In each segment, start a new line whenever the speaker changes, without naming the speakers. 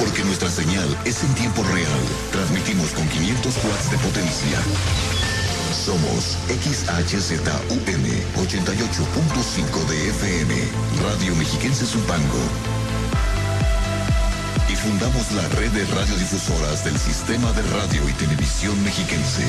porque nuestra señal es en tiempo real. Transmitimos con 500 watts de potencia. Somos XHZUM 88.5 de FM, Radio Mexiquense Zumpango. Y fundamos la red de radiodifusoras del Sistema de Radio y Televisión Mexiquense.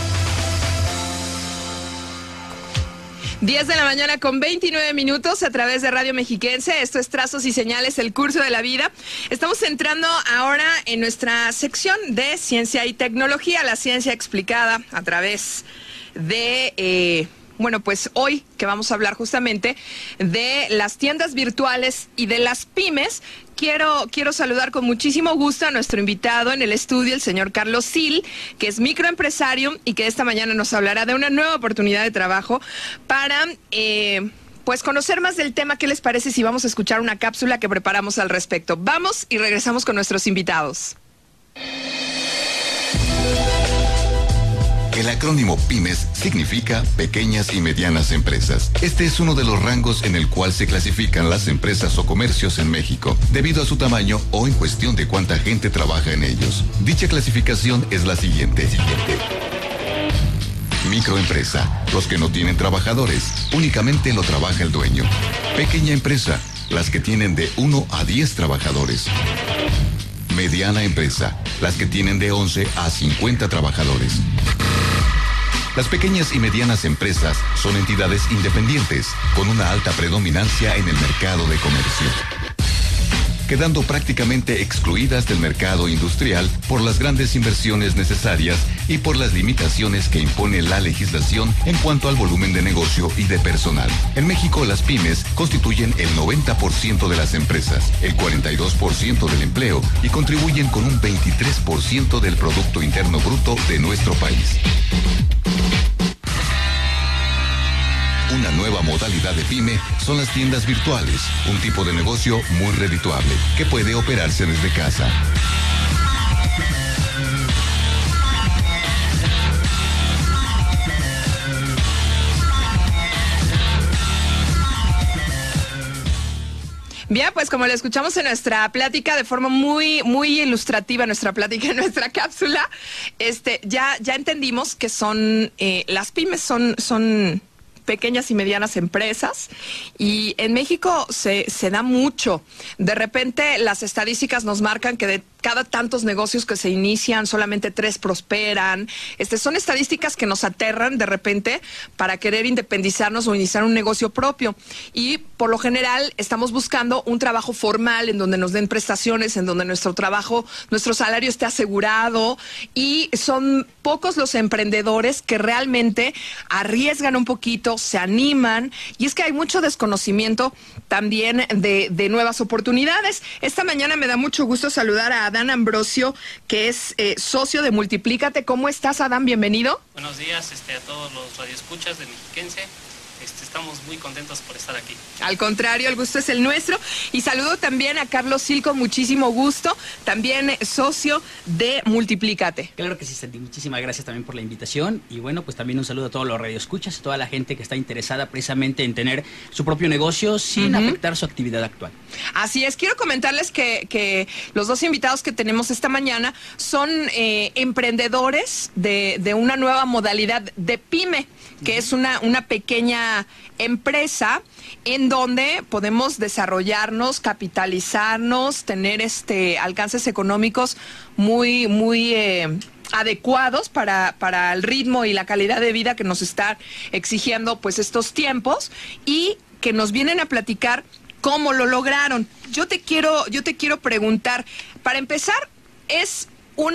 10 de la mañana con 29 minutos a través de Radio Mexiquense. Esto es Trazos y Señales, el curso de la vida. Estamos entrando ahora en nuestra sección de ciencia y tecnología, la ciencia explicada a través de... Bueno, pues hoy que vamos a hablar justamente de las tiendas virtuales y de las pymes, quiero saludar con muchísimo gusto a nuestro invitado en el estudio, el señor Carlos Sil, que es microempresario y que esta mañana nos hablará de una nueva oportunidad de trabajo para... pues conocer más del tema. ¿Qué les parece si vamos a escuchar una cápsula que preparamos al respecto? Vamos y regresamos con nuestros invitados.
El acrónimo PYMES significa pequeñas y medianas empresas. Este es uno de los rangos en el cual se clasifican las empresas o comercios en México, debido a su tamaño o en cuestión de cuánta gente trabaja en ellos. Dicha clasificación es la siguiente. Microempresa, los que no tienen trabajadores, únicamente lo trabaja el dueño. Pequeña empresa, las que tienen de 1 a 10 trabajadores. Mediana empresa, las que tienen de 11 a 50 trabajadores. Las pequeñas y medianas empresas son entidades independientes, con una alta predominancia en el mercado de comercio, quedando prácticamente excluidas del mercado industrial por las grandes inversiones necesarias y por las limitaciones que impone la legislación en cuanto al volumen de negocio y de personal. En México, las pymes constituyen el 90% de las empresas, el 42% del empleo y contribuyen con un 23% del Producto Interno Bruto de nuestro país. Una nueva modalidad de pyme son las tiendas virtuales, un tipo de negocio muy redituable que puede operarse desde casa.
Bien, pues como lo escuchamos en nuestra plática de forma muy ilustrativa, nuestra cápsula, ya entendimos que son las pymes son pequeñas y medianas empresas, y en México se da mucho. De repente las estadísticas nos marcan que de cada tantos negocios que se inician, solamente 3 prosperan. Son estadísticas que nos aterran de repente para querer independizarnos o iniciar un negocio propio. Y por lo general estamos buscando un trabajo formal en donde nos den prestaciones, en donde nuestro salario esté asegurado, y son pocos los emprendedores que realmente arriesgan un poquito, se animan, y es que hay mucho desconocimiento también de nuevas oportunidades. Esta mañana me da mucho gusto saludar a Adán Ambrosio, que es socio de Multiplícate. ¿Cómo estás, Adán? Bienvenido.
Buenos días a todos los radioescuchas de Mexiquense. Estamos muy contentos por estar aquí.
Al contrario, el gusto es el nuestro. Y saludo también a Carlos Sil, con muchísimo gusto, también socio de Multiplícate.
Claro que sí, Sandy. Muchísimas gracias también por la invitación. Y bueno, pues también un saludo a todos los radioescuchas, a toda la gente que está interesada precisamente en tener su propio negocio sin afectar su actividad actual.
Así es. Quiero comentarles que los dos invitados que tenemos esta mañana son emprendedores de una nueva modalidad de pyme, que es una pequeña empresa en donde podemos desarrollarnos, capitalizarnos, tener alcances económicos muy adecuados para el ritmo y la calidad de vida que nos está exigiendo pues estos tiempos, y que nos vienen a platicar cómo lo lograron. Yo te quiero preguntar, para empezar es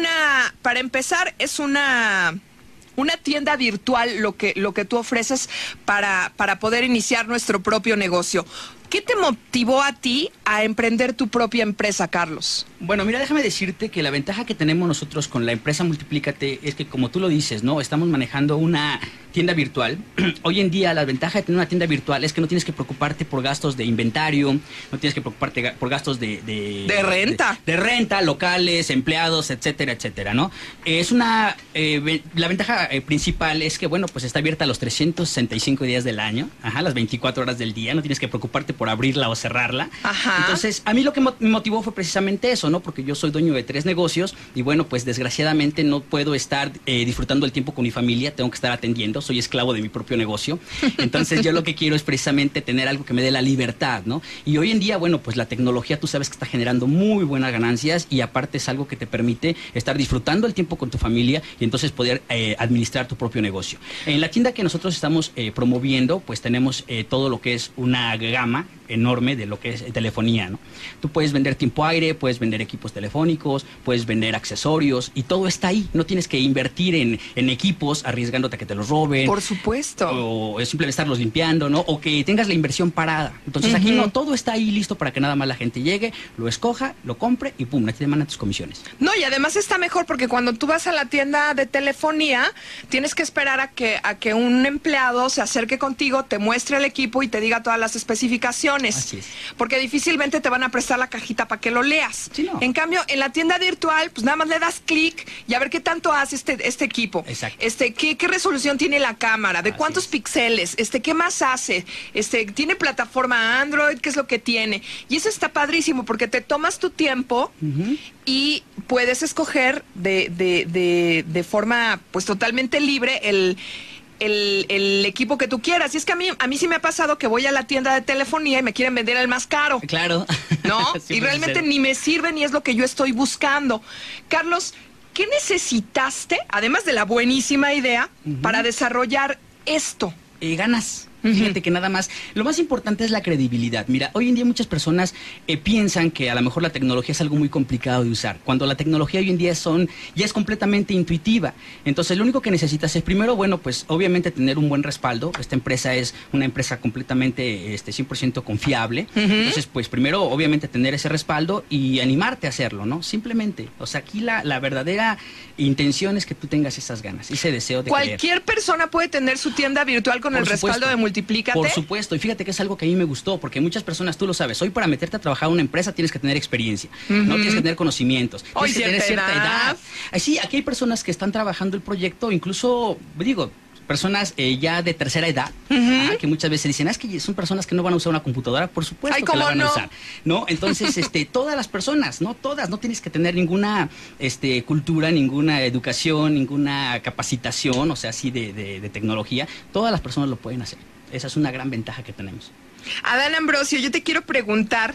una tienda virtual lo que tú ofreces para poder iniciar nuestro propio negocio. ¿Qué te motivó a ti a emprender tu propia empresa, Carlos?
Bueno, mira, déjame decirte que la ventaja que tenemos nosotros con la empresa Multiplícate es que, como tú lo dices, ¿no? Estamos manejando una tienda virtual, hoy en día la ventaja de tener una tienda virtual es que no tienes que preocuparte por gastos de inventario, no tienes que preocuparte por gastos de
renta.
De renta, locales, empleados, etcétera, etcétera, ¿no? Es la ventaja principal es que, bueno, pues está abierta los 365 días del año, las 24 horas del día, no tienes que preocuparte por abrirla o cerrarla.
Ajá.
Entonces, a mí lo que me motivó fue precisamente eso, ¿no? Porque yo soy dueño de 3 negocios y, bueno, pues desgraciadamente no puedo estar disfrutando el tiempo con mi familia, tengo que estar atendiendo, soy esclavo de mi propio negocio. Entonces, yo lo que quiero es precisamente tener algo que me dé la libertad, ¿no? Y hoy en día, bueno, pues la tecnología tú sabes que está generando muy buenas ganancias y aparte es algo que te permite estar disfrutando el tiempo con tu familia y entonces poder administrar tu propio negocio. En la tienda que nosotros estamos promoviendo, pues tenemos todo lo que es una gama enorme de lo que es telefonía, ¿no? Tú puedes vender tiempo aire, puedes vender equipos telefónicos, puedes vender accesorios y todo está ahí. No tienes que invertir en equipos arriesgándote a que te los roben.
Por supuesto.
O simplemente estarlos limpiando, ¿no? O que tengas la inversión parada. Entonces aquí no, todo está ahí listo para que nada más la gente llegue, lo escoja, lo compre y pum, aquí te mandan tus comisiones.
No, y además está mejor porque cuando tú vas a la tienda de telefonía, tienes que esperar a que un empleado se acerque contigo, te muestre el equipo y te diga todas las especificaciones.
Así es. Porque
difícilmente te van a prestar la cajita para que lo leas.
Sí, no.
En cambio, en la tienda virtual, pues nada más le das clic y a ver qué tanto hace este equipo.
Exacto.
¿Qué resolución tiene la cámara? ¿De cuántos píxeles? ¿Qué más hace? ¿Tiene plataforma Android? ¿Qué es lo que tiene? Y eso está padrísimo porque te tomas tu tiempo y puedes escoger de forma pues totalmente libre el equipo que tú quieras. Y es que a mí sí me ha pasado que voy a la tienda de telefonía y me quieren vender el más caro.
Claro.
¿No? Y realmente ni me sirve ni es lo que yo estoy buscando. Carlos, ¿qué necesitaste, además de la buenísima idea, para desarrollar esto?
Ganas. Fíjate que nada más, lo más importante es la credibilidad. Mira, hoy en día muchas personas piensan que a lo mejor la tecnología es algo muy complicado de usar, cuando la tecnología hoy en día ya es completamente intuitiva. Entonces, lo único que necesitas es primero, bueno, pues obviamente tener un buen respaldo. Esta empresa es una empresa completamente 100% confiable. Entonces, pues primero, obviamente, tener ese respaldo y animarte a hacerlo, ¿no? Simplemente. O sea, aquí la verdadera intención es que tú tengas esas ganas, ese deseo de
Cualquier persona puede tener su tienda virtual con el respaldo de Multiplícate.
Por supuesto, y fíjate que es algo que a mí me gustó, porque muchas personas, tú lo sabes, hoy para meterte a trabajar en una empresa tienes que tener experiencia, no tienes que tener conocimientos, tienes que tener cierta edad. Sí, aquí hay personas que están trabajando el proyecto, incluso, digo, personas ya de tercera edad, que muchas veces dicen, es que son personas que no van a usar una computadora, por supuesto que la van a usar, ¿no? Entonces, todas las personas, no todas, no tienes que tener ninguna cultura, ninguna educación, ninguna capacitación, o sea, así de tecnología, todas las personas lo pueden hacer. Esa es una gran ventaja que tenemos.
Adán Ambrosio, yo te quiero preguntar,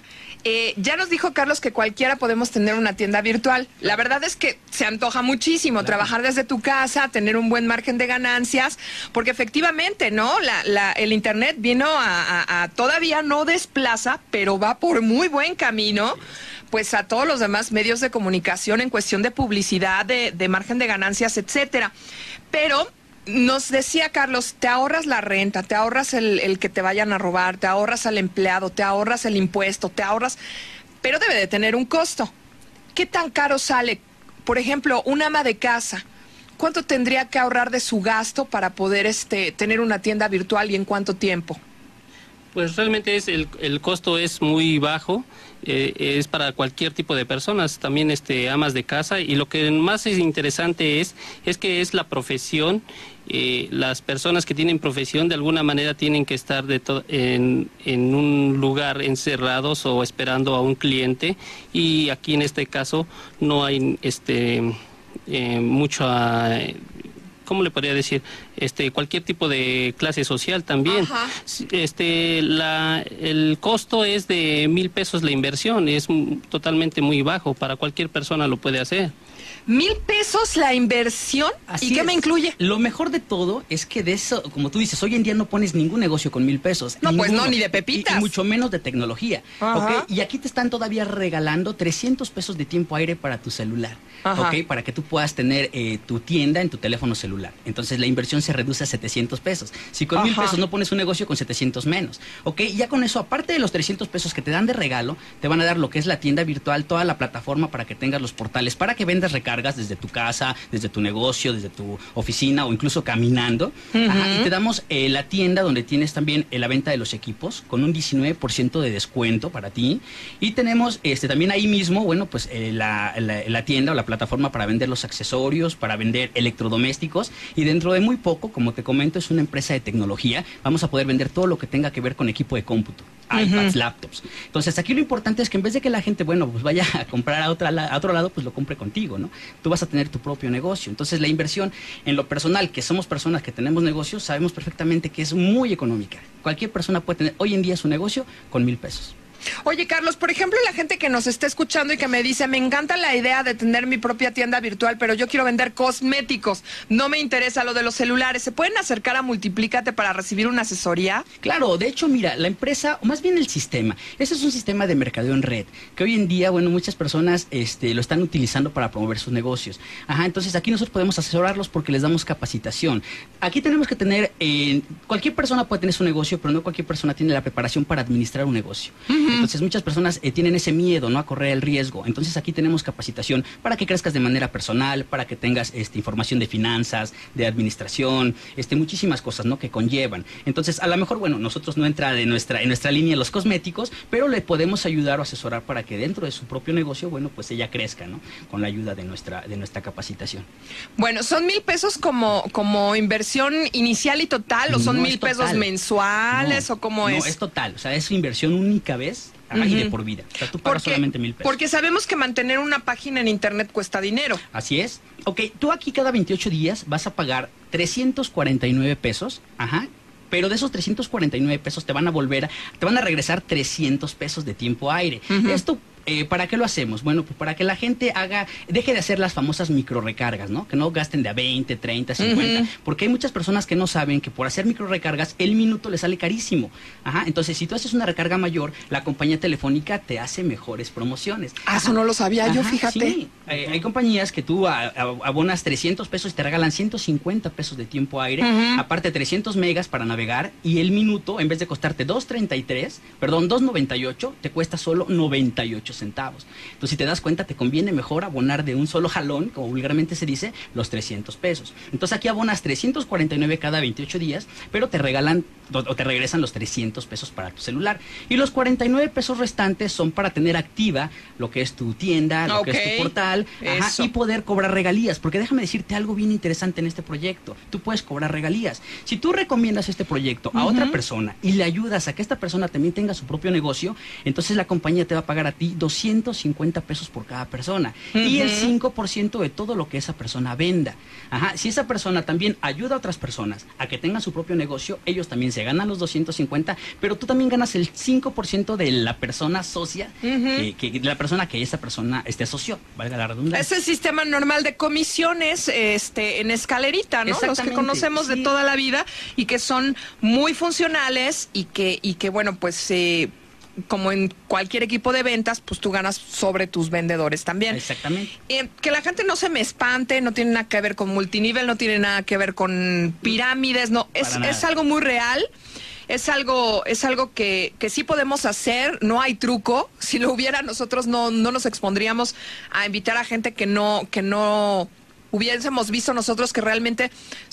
ya nos dijo Carlos que cualquiera podemos tener una tienda virtual. La verdad es que se antoja muchísimo trabajar desde tu casa, tener un buen margen de ganancias, porque efectivamente, ¿no? El Internet vino a todavía no desplaza, pero va por muy buen camino, pues a todos los demás medios de comunicación en cuestión de publicidad, de margen de ganancias, etcétera. Pero nos decía Carlos, te ahorras la renta, te ahorras el que te vayan a robar, te ahorras al empleado, te ahorras el impuesto, te ahorras, pero debe de tener un costo. ¿Qué tan caro sale? Por ejemplo, un ama de casa, ¿cuánto tendría que ahorrar de su gasto para poder tener una tienda virtual y en cuánto tiempo?
Pues realmente el costo es muy bajo, es para cualquier tipo de personas, también amas de casa, y lo que más es interesante es que es la profesión. Las personas que tienen profesión de alguna manera tienen que estar en un lugar encerrados o esperando a un cliente, y aquí en este caso no hay mucha... ¿Cómo le podría decir? Cualquier tipo de clase social también. El costo es de 1,000 pesos la inversión, es totalmente muy bajo, para cualquier persona lo puede hacer.
1,000 pesos la inversión.
Así
¿Y qué me incluye?
Lo mejor de todo es que de eso, como tú dices, hoy en día no pones ningún negocio con 1,000 pesos.
No,
ninguno.
pues no, ni de pepitas.
Y mucho menos de tecnología. ¿Okay? Y aquí te están todavía regalando 300 pesos de tiempo aire para tu celular. ¿Okay? Para que tú puedas tener tu tienda en tu teléfono celular. Entonces la inversión se reduce a 700 pesos. Si con 1,000 pesos no pones un negocio, con 700 menos. ¿Okay? Ya con eso, aparte de los 300 pesos que te dan de regalo, te van a dar lo que es la tienda virtual, toda la plataforma para que tengas los portales, para que vendas recargas, recargas desde tu casa, desde tu negocio, desde tu oficina o incluso caminando. Ajá, y te damos la tienda donde tienes también la venta de los equipos con un 19% de descuento para ti. Y tenemos también ahí mismo, bueno, pues la tienda o la plataforma para vender los accesorios, para vender electrodomésticos. Y dentro de muy poco, como te comento, es una empresa de tecnología. Vamos a poder vender todo lo que tenga que ver con equipo de cómputo, iPads, laptops. Entonces, aquí lo importante es que en vez de que la gente, bueno, pues vaya a comprar a otro lado, pues lo compre contigo, ¿no? Tú vas a tener tu propio negocio. Entonces, la inversión en lo personal, que somos personas que tenemos negocios, sabemos perfectamente que es muy económica. Cualquier persona puede tener hoy en día su negocio con 1,000 pesos.
Oye, Carlos, por ejemplo, la gente que nos está escuchando y que me dice, me encanta la idea de tener mi propia tienda virtual, pero yo quiero vender cosméticos, no me interesa lo de los celulares, ¿se pueden acercar a Multiplícate para recibir una asesoría?
Claro, de hecho, mira, la empresa, o más bien el sistema, ese es un sistema de mercadeo en red, que hoy en día, bueno, muchas personas lo están utilizando para promover sus negocios. Ajá, entonces aquí nosotros podemos asesorarlos porque les damos capacitación. Aquí tenemos que tener, cualquier persona puede tener su negocio, pero no cualquier persona tiene la preparación para administrar un negocio. Entonces muchas personas tienen ese miedo, ¿no?, a correr el riesgo. Entonces aquí tenemos capacitación para que crezcas de manera personal, para que tengas información de finanzas, de administración, muchísimas cosas, ¿no?, que conllevan. Entonces a lo mejor, bueno, nosotros no entra en nuestra línea los cosméticos, pero le podemos ayudar o asesorar para que dentro de su propio negocio, bueno, pues ella crezca, ¿no?, con la ayuda de nuestra capacitación.
Bueno, ¿son 1,000 pesos como inversión inicial y total o son 1,000 pesos mensuales o cómo es?
No, es total, o sea, es su inversión única vez. Y de por vida. O sea, tú pagas solamente 1,000 pesos.
Porque sabemos que mantener una página en internet cuesta dinero.
Así es. Ok, tú aquí cada 28 días vas a pagar 349 pesos. Ajá. Pero de esos 349 pesos te van a regresar 300 pesos de tiempo aire. Esto, ¿para qué lo hacemos? Bueno, pues para que la gente deje de hacer las famosas micro recargas, ¿no? Que no gasten de a 20, 30, 50. Porque hay muchas personas que no saben que por hacer micro recargas, el minuto le sale carísimo. Ajá. Entonces, si tú haces una recarga mayor, la compañía telefónica te hace mejores promociones.
Eso no lo sabía yo, fíjate.
Sí. Hay compañías que tú abonas 300 pesos y te regalan 150 pesos de tiempo aire. Aparte 300 megas para navegar. Y el minuto, en vez de costarte 2.98, te cuesta solo 98 centavos. Entonces, si te das cuenta, te conviene mejor abonar de un solo jalón, como vulgarmente se dice, los 300 pesos. Entonces, aquí abonas 349 cada 28 días, pero te regalan o te regresan los 300 pesos para tu celular. Y los 49 pesos restantes son para tener activa lo que es tu tienda, lo que es tu portal, y poder cobrar regalías. Porque déjame decirte algo bien interesante en este proyecto. Tú puedes cobrar regalías. Si tú recomiendas este proyecto a otra persona y le ayudas a que esta persona también tenga su propio negocio, entonces la compañía te va a pagar a ti 250 pesos por cada persona. Y el 5% de todo lo que esa persona venda. Ajá. Si esa persona también ayuda a otras personas a que tengan su propio negocio, ellos también se ganan los 250, pero tú también ganas el 5% de la persona socia, de la persona que esa persona asoció, valga la redundancia.
Es el sistema normal de comisiones en escalerita, ¿no? Los que conocemos de toda la vida y que son muy funcionales y que bueno, pues como en cualquier equipo de ventas, pues tú ganas sobre tus vendedores también.
Exactamente.
Que la gente no se me espante, no tiene nada que ver con multinivel, no tiene nada que ver con pirámides, no, es algo muy real. Es algo que sí podemos hacer, no hay truco. Si lo hubiera, nosotros no nos expondríamos a invitar a gente que no hubiésemos visto nosotros, que realmente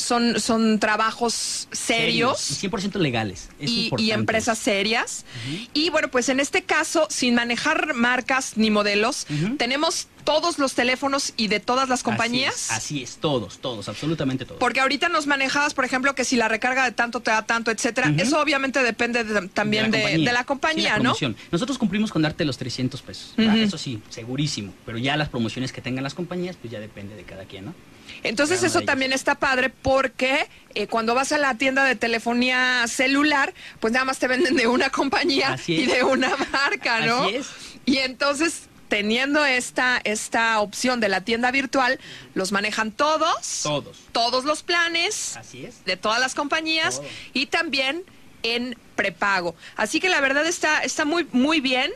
son trabajos serios.
Y 100% legales.
Y empresas serias. Y bueno, pues en este caso, sin manejar marcas ni modelos, tenemos todos los teléfonos y de todas las compañías.
Así es, todos, absolutamente todos.
Porque ahorita nos manejabas, por ejemplo, que si la recarga de tanto te da tanto, etcétera. Eso obviamente depende también de la compañía,
sí,
¿no?
Nosotros cumplimos con darte los 300 pesos. Eso sí, segurísimo. Pero ya las promociones que tengan las compañías, pues ya depende de cada quien, ¿no?
Entonces eso también está padre porque cuando vas a la tienda de telefonía celular, pues nada más te venden de una compañía y de una marca, ¿no?
Así es.
Y entonces, teniendo esta opción de la tienda virtual, los manejan todos los planes.
Así es.
De todas las compañías y también en prepago. Así que la verdad está muy, muy bien.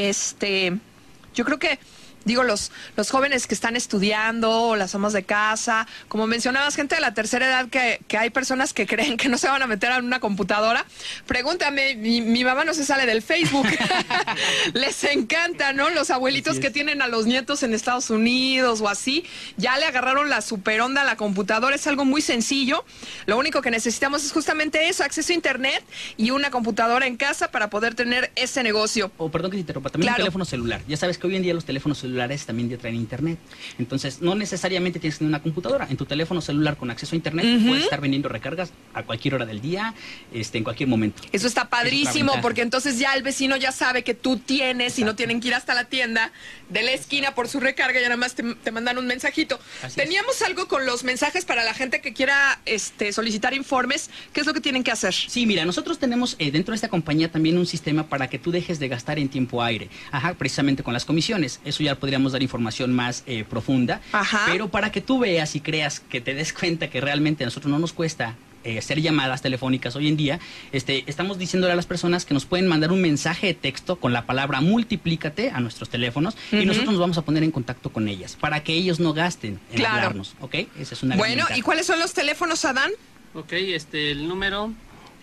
Yo creo que los jóvenes que están estudiando, las amas de casa, como mencionabas, gente de la tercera edad, que hay personas que creen que no se van a meter a una computadora. Pregúntame, mi mamá no se sale del Facebook. Les encanta, ¿no? Los abuelitos que tienen a los nietos en Estados Unidos o así, ya le agarraron la super onda a la computadora. Es algo muy sencillo. Lo único que necesitamos es justamente eso, acceso a internet y una computadora en casa para poder tener ese negocio.
Perdón que te interrumpa, también un teléfono celular. Ya sabes que hoy en día los teléfonos celulares también ya traen internet. Entonces, no necesariamente tienes que tener una computadora. En tu teléfono celular con acceso a internet puedes estar vendiendo recargas a cualquier hora del día, en cualquier momento.
Eso está padrísimo, porque entonces ya el vecino ya sabe que tú tienes y no tienen que ir hasta la tienda de la esquina por su recarga, ya nada más te mandan un mensajito. Teníamos algo con los mensajes para la gente que quiera solicitar informes. ¿Qué es lo que tienen que hacer?
Sí, mira, nosotros tenemos dentro de esta compañía también un sistema para que tú dejes de gastar en tiempo aire. Precisamente con las comisiones. Eso ya podríamos dar información más profunda. Pero para que tú veas y creas, que te des cuenta que realmente a nosotros no nos cuesta hacer llamadas telefónicas hoy en día, estamos diciéndole a las personas que nos pueden mandar un mensaje de texto con la palabra multiplícate a nuestros teléfonos y nosotros nos vamos a poner en contacto con ellas para que ellos no gasten en hablarnos, ¿ok? Esa es una gran ventaja.
¿Y cuáles son los teléfonos, Adán?
Ok, el número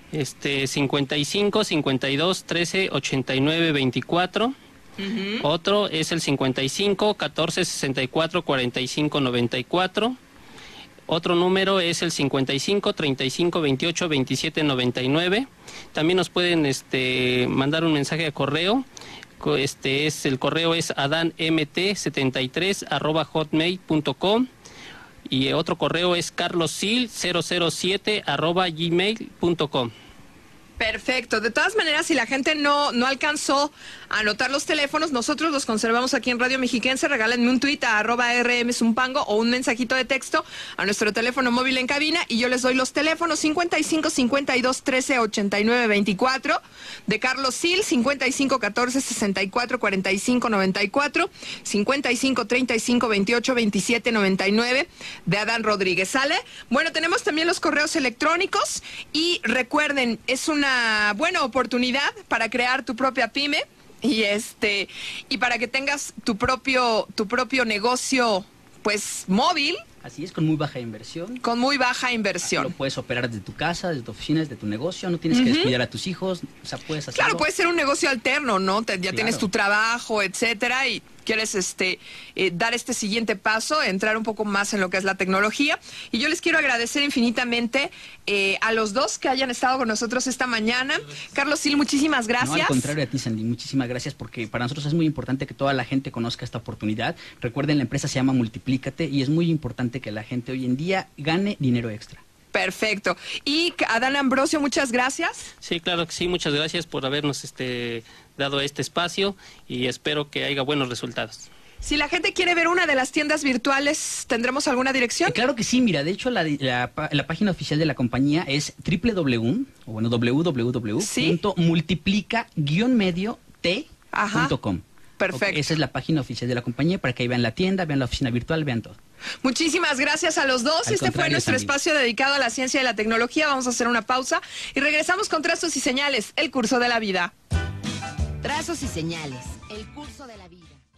55 52 13 89 24. Otro es el 55 14 64 45 94. Otro número es el 55 35 28 27 99. También nos pueden mandar un mensaje de correo. El correo es adanmt73@hotmail.com y otro correo es carlosil007@gmail.com.
Perfecto. De todas maneras, si la gente no alcanzó a anotar los teléfonos, nosotros los conservamos aquí en Radio Mexiquense. Regálenme un tuit a @rmzumpango o un mensajito de texto a nuestro teléfono móvil en cabina y yo les doy los teléfonos 55 52 13 89 24 de Carlos Sil, 55 14 64 45 94, 55 35 28 27 99 de Adán Rodríguez. ¿Sale? Bueno, tenemos también los correos electrónicos y recuerden, es una buena oportunidad para crear tu propia pyme y para que tengas tu propio negocio pues móvil.
Así es, con muy baja inversión.
Con muy baja inversión.
Lo puedes operar desde tu casa, desde tu oficina, desde tu negocio, no tienes que descuidar a tus hijos, o sea, puedes hacerlo.
Claro, puede ser un negocio alterno, ¿no? Ya tienes tu trabajo, etcétera, y quieres dar este siguiente paso, entrar un poco más en lo que es la tecnología. Y yo les quiero agradecer infinitamente a los dos que hayan estado con nosotros esta mañana. Carlos Sil, muchísimas gracias.
No, al contrario a ti, Sandy, muchísimas gracias, porque para nosotros es muy importante que toda la gente conozca esta oportunidad. Recuerden, la empresa se llama Multiplícate y es muy importante que la gente hoy en día gane dinero extra.
Perfecto. Y Adán Ambrosio, muchas gracias.
Sí, claro que sí, muchas gracias por habernos dado este espacio y espero que haya buenos resultados.
Si la gente quiere ver una de las tiendas virtuales, ¿tendremos alguna dirección?
Claro que sí, mira, de hecho la página oficial de la compañía es www.multiplica-medio-t.com.
Perfecto.
Okay, esa es la página oficial de la compañía para que ahí vean la tienda, vean la oficina virtual, vean todo.
Muchísimas gracias a los dos. Este fue nuestro espacio dedicado a la ciencia y la tecnología. Vamos a hacer una pausa y regresamos con Trazos y Señales, el curso de la vida.
Trazos y Señales, el curso de la vida.